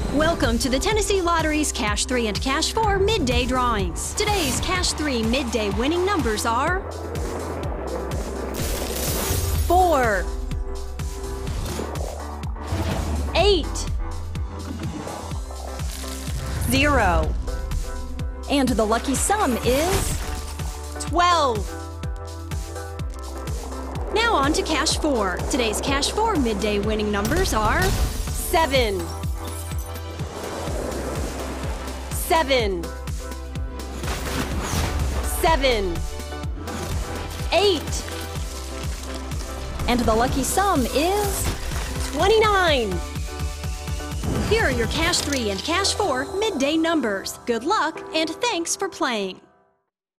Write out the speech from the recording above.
Welcome to the Tennessee Lottery's Cash 3 and Cash 4 midday drawings. Today's Cash 3 midday winning numbers are 4, 8, 0, and the lucky sum is 12. Now on to Cash 4. Today's Cash 4 midday winning numbers are 7, 7, 7, 8, and the lucky sum is 29. Here are your Cash 3 and Cash 4 midday numbers. Good luck and thanks for playing.